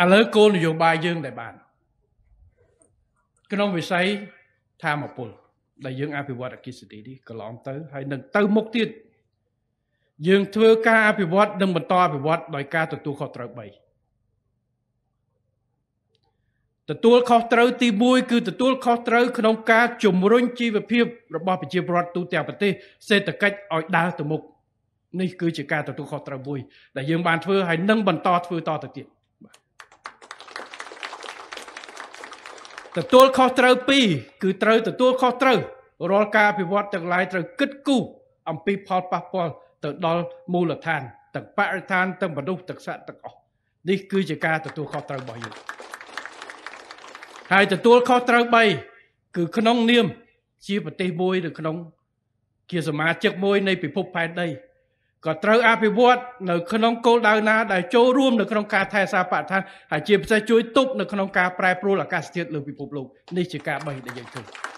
ឥឡូវគោលនយោបាយយើងដែលបានក្នុងវិស័យធម្មពលដែលយើងអភិវឌ្ឍអគិសនីនេះកន្លងទៅហើយនឹងទៅមុខទៀតយើងធ្វើការអភិវឌ្ឍនិងបន្តអភិវឌ្ឍដោយការទទួលខុសត្រូវ3ទទួលខុសត្រូវទី1គឺទទួលខុសត្រូវក្នុងការជំរុញជីវភាពរបស់ប្រជាពលរដ្ឋទូទាំងប្រទេសសេដ្ឋកិច្ចឲ្យដើរទៅមុខនេះគឺជាការទទួលខុសត្រូវមួយដែលយើងបានធ្វើហើយនឹងបន្តធ្វើតទៅទៀតទទួលខុសត្រូវ2គឺត្រូវទទួលខុសត្រូវរាល់ការអភិវឌ្ឍទាំងឡាយត្រូវគិតគូរអំពីផលប៉ះពាល់ទៅដល់មូលដ្ឋានទាំងបរិស្ថានទាំងមនុស្សទាំងសត្វទាំងអស់នេះគឺជាការទទួលខុសត្រូវរបស់យើងហើយទទួលខុសត្រូវ3គឺក្នុងនាមជាប្រទេសមួយនៅក្នុងជាសមាជិកមួយនៃពិភពផែនដីក៏ត្រូវអភិវឌ្ឍនៅក្នុងគោលដៅណាដែលចូលរួមនៅក្នុងការថែរក្សាបរិស្ថានហើយជាពិសេសជួយទប់នៅក្នុងការប្រែប្រួលអាកាសធាតុលើពិភពលោកនេះជាការ3ដែលយើងធ្វើ